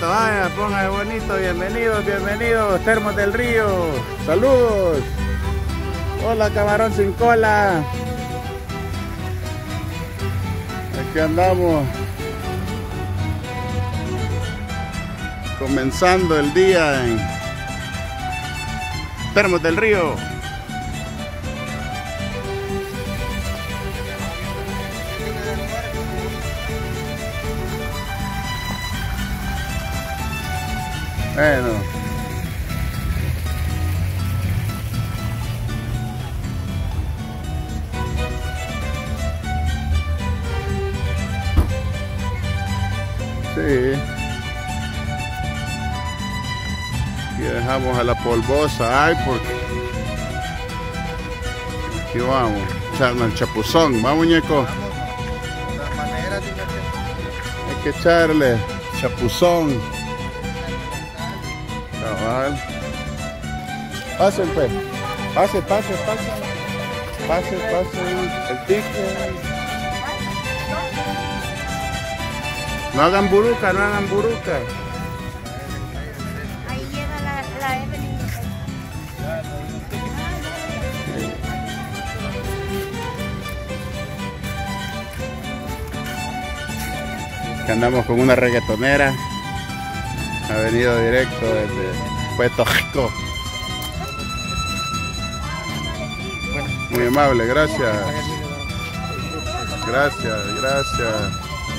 vaya, póngase bonito, bienvenidos, bienvenidos, Termos del Río, saludos. Hola, camarón sin cola. Aquí andamos. Comenzando el día en Termos del Río. Bueno. Sí. Aquí dejamos a la polvosa. Ay, porque aquí vamos. Echarnos el chapuzón. ¿Va, muñeco? Hay que echarle chapuzón. Cabal. Pasen, pues. Pase. Pase el ticket. No hagan buruca, no hagan buruca. Ahí llega la Evelyn. Que andamos con una reggaetonera. Ha venido directo desde Puerto Rico. Muy amable, gracias. Gracias.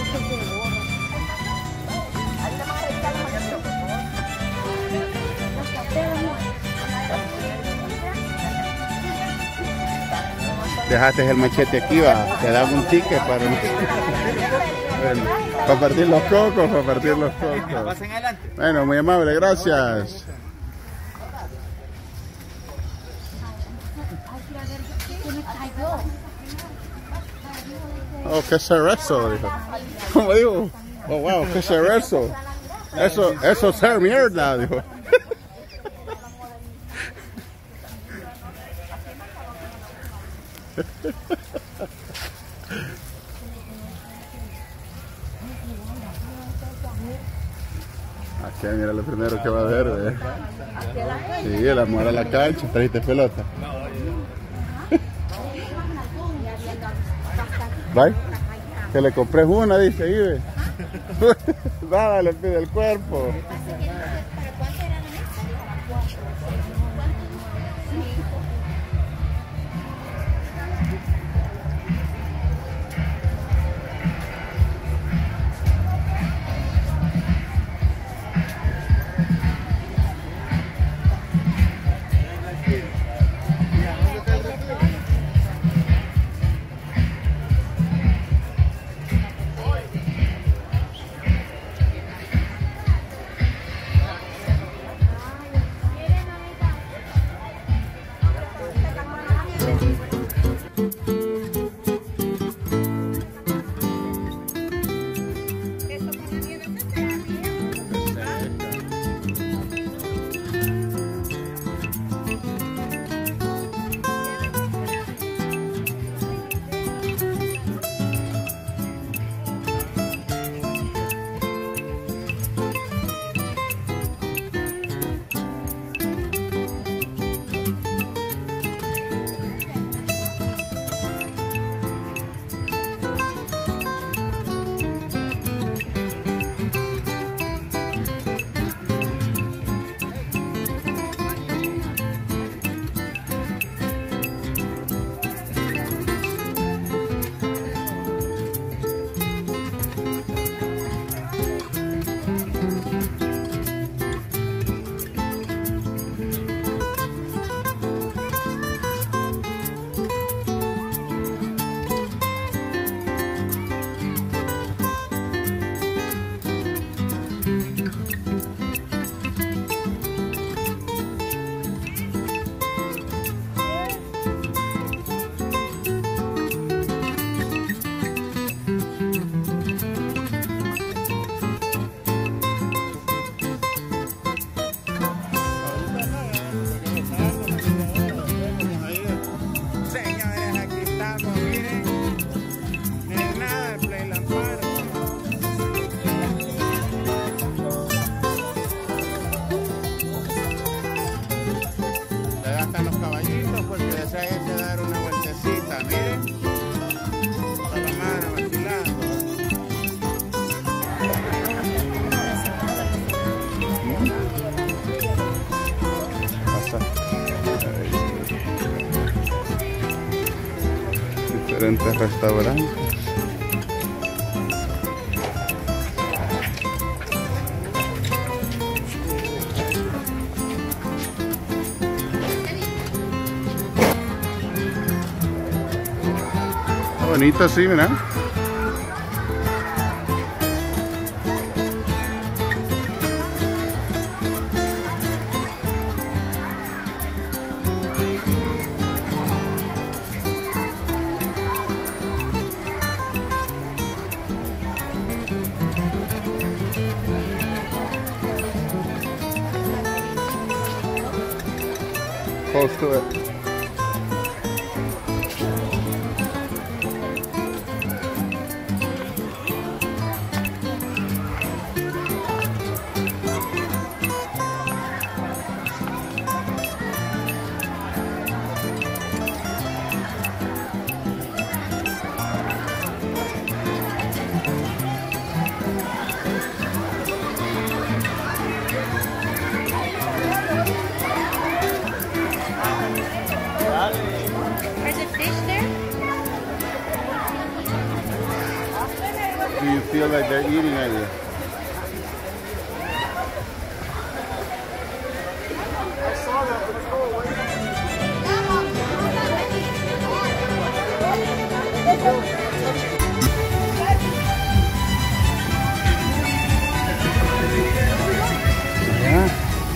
Dejaste el machete aquí, va. Te dan un ticket para... Bueno, para partir los cocos, Bueno, muy amable, gracias. Oh, ¿qué será eso? Dijo. ¿Cómo digo? Oh, wow, ¿qué será eso? Eso es ser mierda, dijo. Aquí mira lo primero que va a ver, ¿eh? Sí, el amor a la cancha, trajiste pelota. ¿Vai? Que le compré una, dice ahí, ve. Nada, le pide el cuerpo. diferentes restaurantes. Bonito así, mira. Close to it. There's a fish there? Do you feel like they're eating at you? Yeah.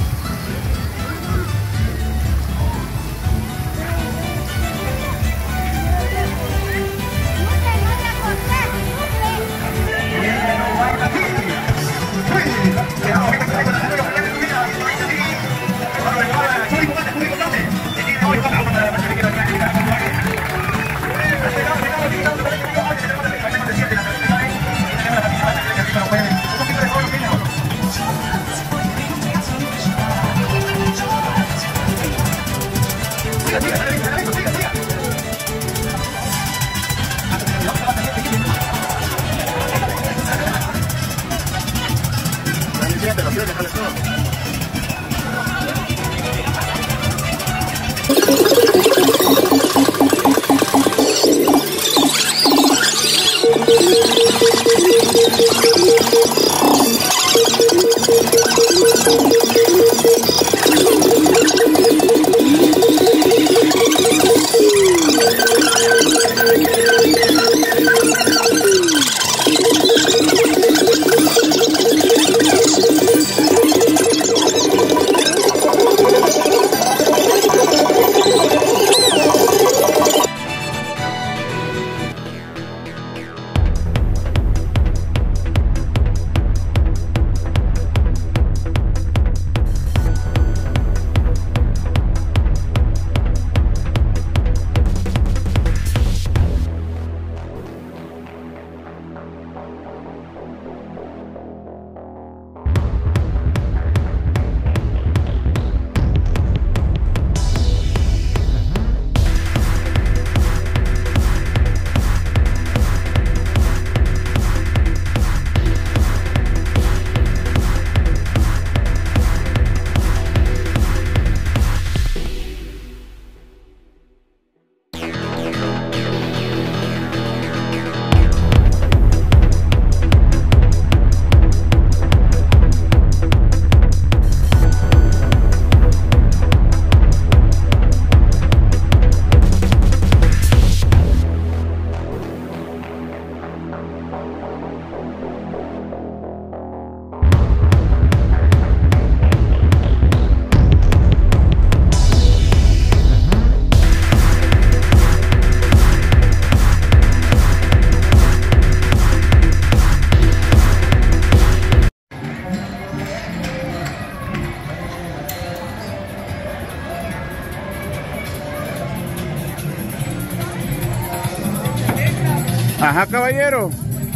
Ajá, caballero.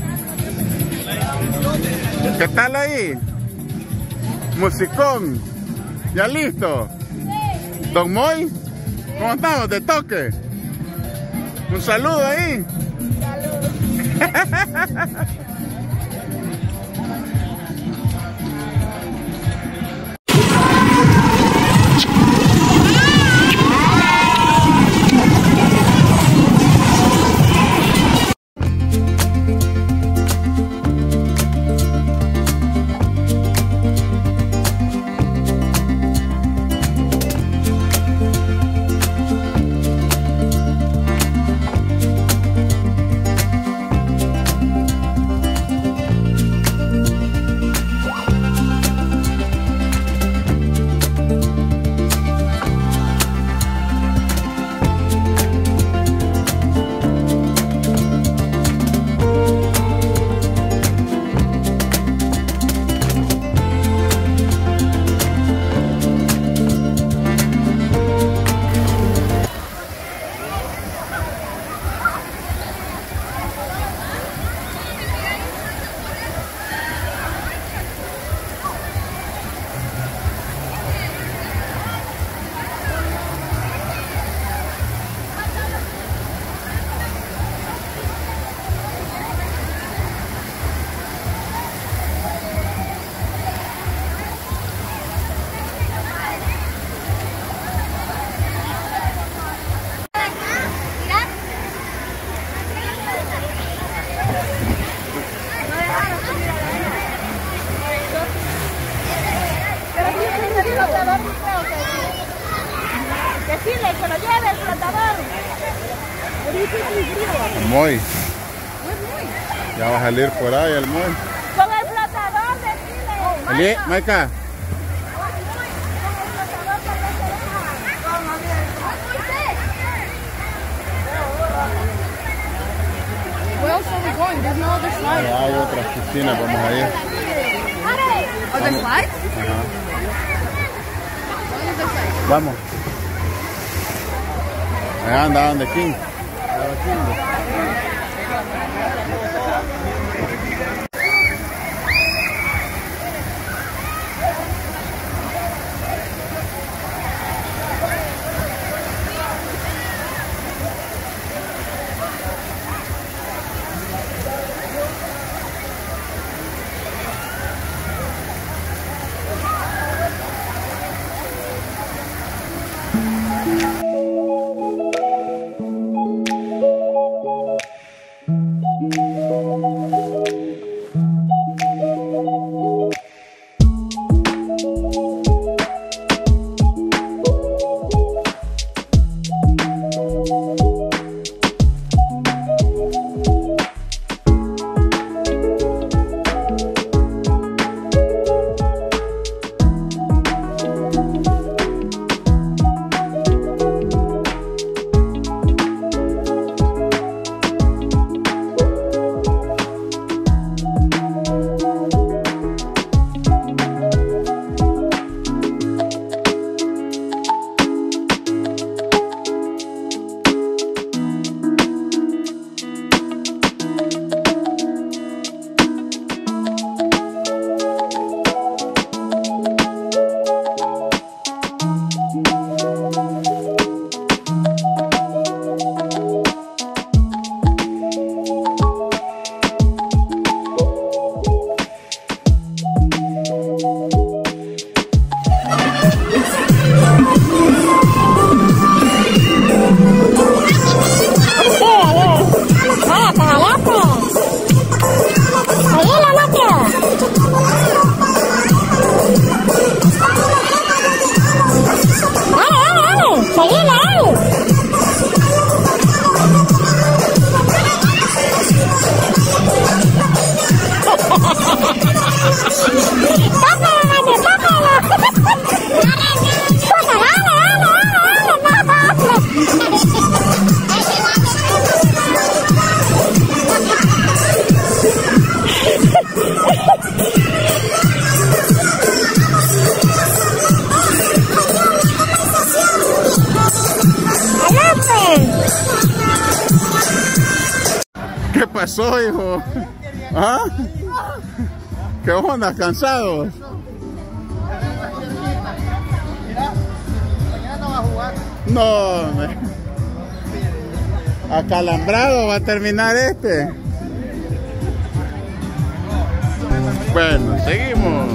¿Qué tal ahí? Musicón. ¿Ya listo? Don Moy, ¿cómo estamos? ¿De toque? Un saludo ahí. Salud. Moy. Ya va a salir por ahí el Moy. Con el flotador, decile. Maika. Where else are we going? There's no other slide. Hay otras piscinas, vamos a ir. Other slides? Ajá. Vamos. Allá andaban de King. ¿Qué pasó, hijo? ¿Ah? ¿Qué onda? ¿Cansados? No, acalambrado va a terminar este. Bueno, seguimos.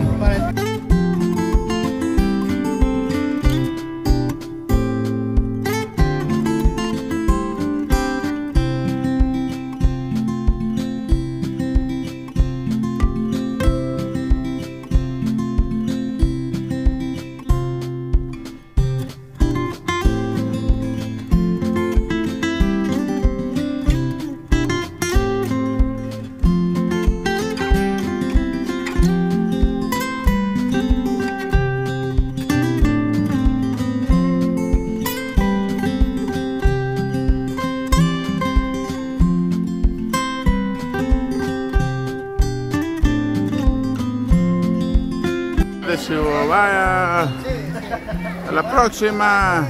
Vaya a la próxima.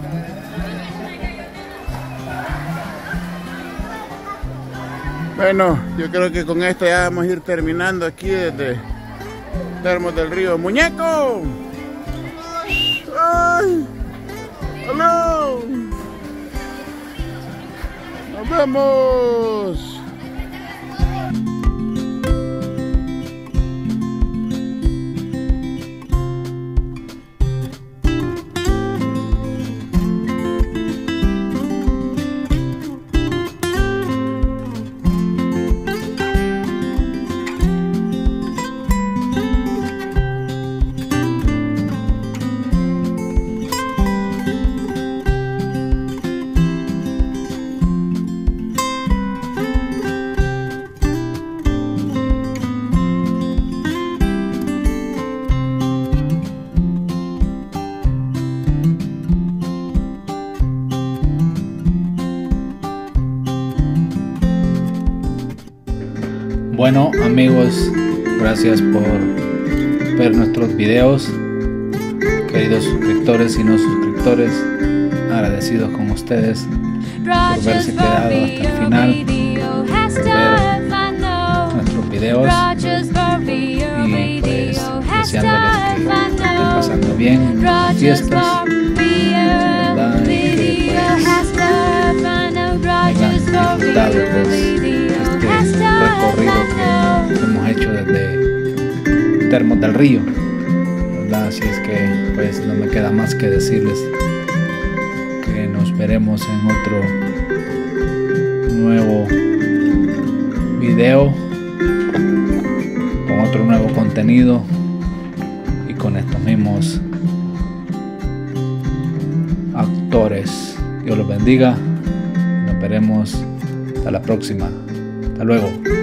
Bueno, yo creo que con esto ya vamos a ir terminando aquí desde Termos del Río. ¡Muñeco! ¡Ay! ¡Aló! ¡Nos vemos! Bueno amigos, gracias por ver nuestros videos. Queridos suscriptores y no suscriptores, agradecidos con ustedes por haberse quedado hasta el final, ver nuestros videos y pues deseándoles que estén pasando bien las fiestas, ¿verdad? Y que pues hayan disfrutado pues este recorrido que hemos hecho desde Termos del Río, ¿verdad? Así es que pues no me queda más que decirles que nos veremos en otro nuevo video con otro nuevo contenido y con estos mismos actores. Dios los bendiga, nos veremos hasta la próxima. Hasta luego.